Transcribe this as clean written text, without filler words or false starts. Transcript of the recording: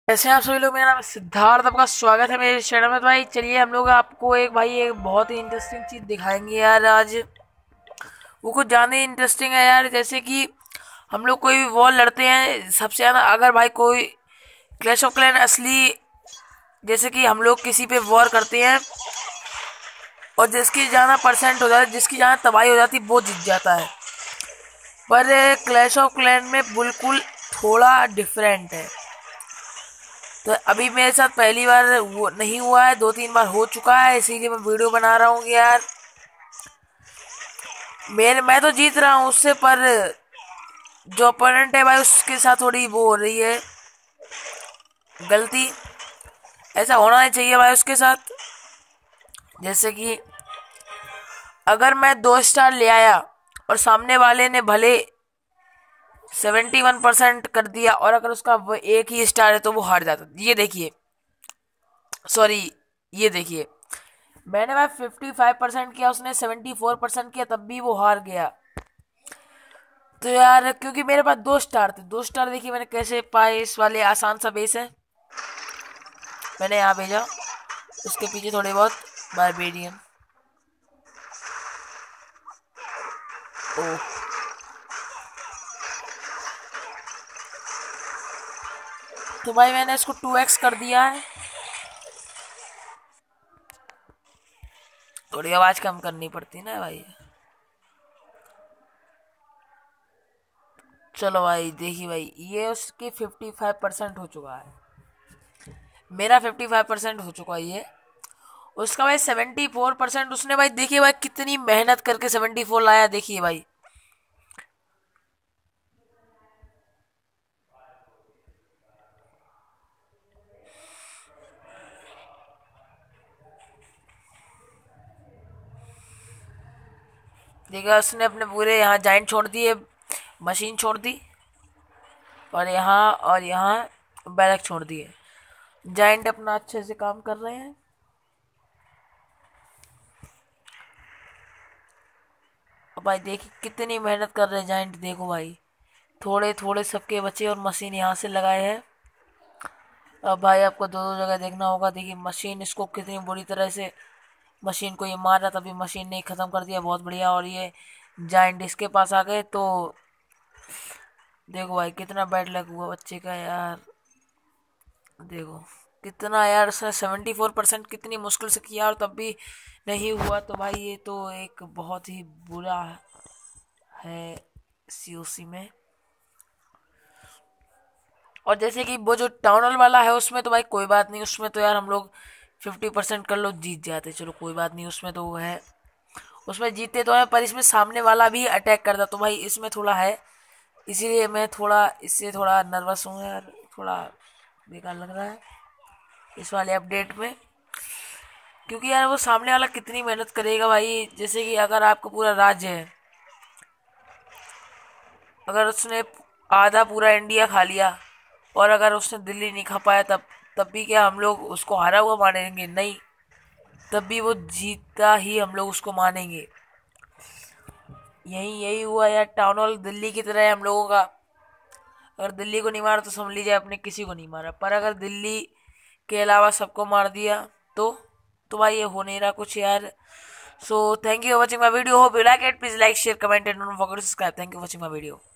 ऐसे आप सभी लोग, मेरा नाम है सिद्धार्थ, आपका स्वागत है मेरे चैनल में। तो भाई चलिए हम लोग आपको एक बहुत ही इंटरेस्टिंग चीज दिखाएंगे यार आज। वो कुछ ज्यादा इंटरेस्टिंग है यार। जैसे कि हम लोग कोई भी वॉर लड़ते हैं, सबसे ज्यादा अगर भाई कोई क्लैश ऑफ क्लैन असली, जैसे कि हम लोग किसी पे वॉर करते हैं और जिसकी ज्यादा परसेंट हो जाती है, जिसकी ज्यादा तबाही हो जाती है, वो जीत जाता है। पर क्लैश ऑफ क्लैन में बिल्कुल थोड़ा डिफरेंट है। तो अभी मेरे साथ पहली बार वो नहीं हुआ है, 2-3 बार हो चुका है, इसीलिए मैं वीडियो बना रहा हूँ कि यार मैं तो जीत रहा हूँ उससे, पर जो अपोनेंट है भाई उसके साथ थोड़ी वो हो रही है गलती। ऐसा होना नहीं चाहिए भाई उसके साथ। जैसे कि अगर मैं 2 स्टार ले आया और सामने वाले ने भले 71% कर दिया, और अगर उसका वो एक ही स्टार है तो वो हार जाता। ये देखिए, सॉरी, ये देखिए, मैंने भाई 55% किया, उसने 74% किया, तब भी वो हार गया। तो यार क्योंकि मेरे पास 2 स्टार थे, 2 स्टार देखिए मैंने कैसे पाए। इस वाले आसान सा बेस है, मैंने यहाँ भेजा। उसके पीछे थोड़े बहुत बारबेरियन। ओह, तो भाई मैंने इसको 2x कर दिया है। थोड़ी आवाज कम करनी पड़ती है ना भाई। चलो भाई देखिए भाई, ये उसकी 55% हो चुका है, मेरा 55% हो चुका है ये। उसका भाई 74%। उसने भाई देखिए भाई कितनी मेहनत करके 74 लाया, देखिए भाई। देखिए उसने अपने पूरे यहाँ जाइंट छोड़ दिए, मशीन छोड़ दी, और यहाँ बैरक छोड़ दिए। जाइंट अपना अच्छे से काम कर रहे हैं। और भाई देखिए कितनी मेहनत कर रहे हैं जाइंट, देखो भाई। थोड़े थोड़े सबके बचे और मशीन यहाँ से लगाए हैं। अब भाई आपको दो दो जगह देखना होगा। देखिए मशीन इसको कितनी बुरी तरह से, मशीन को ये मार रहा, तभी मशीन ने ख़त्म कर दिया, बहुत बढ़िया। और ये जाइंट इसके पास आ गए, तो देखो भाई कितना बैड लक हुआ बच्चे का यार। देखो कितना यार, उसने 74% कितनी मुश्किल से किया और तब भी नहीं हुआ। तो भाई ये तो एक बहुत ही बुरा है सीओसी में। और जैसे कि वो जो टाउन हॉल वाला है, उसमें तो भाई कोई बात नहीं, उसमें तो यार हम लोग 50% कर लो जीत जाते, चलो कोई बात नहीं, उसमें तो वो है, उसमें जीतते तो है। पर इसमें सामने वाला भी अटैक करता, तो भाई इसमें थोड़ा है, इसीलिए मैं थोड़ा इससे थोड़ा नर्वस हूँ यार। थोड़ा बेकार लग रहा है इस वाले अपडेट में, क्योंकि यार वो सामने वाला कितनी मेहनत करेगा भाई। जैसे कि अगर आपका पूरा राज्य है, अगर उसने आधा पूरा इंडिया खा लिया और अगर उसने दिल्ली नहीं खा पाया, तब भी क्या हम लोग उसको हारा हुआ मानेंगे? नहीं, तब भी वो जीता ही हम लोग उसको मानेंगे। यही यही हुआ यार, टाउन हॉल दिल्ली की तरह है हम लोगों का। अगर दिल्ली को नहीं मारा तो समझ लीजिए आपने किसी को नहीं मारा, पर अगर दिल्ली के अलावा सबको मार दिया तो तो भाई ये हो नहीं रहा कुछ यार। So thank you for watching my video, hope you like it, please like share comment and don't forget to subscribe. Thank you for watching my video.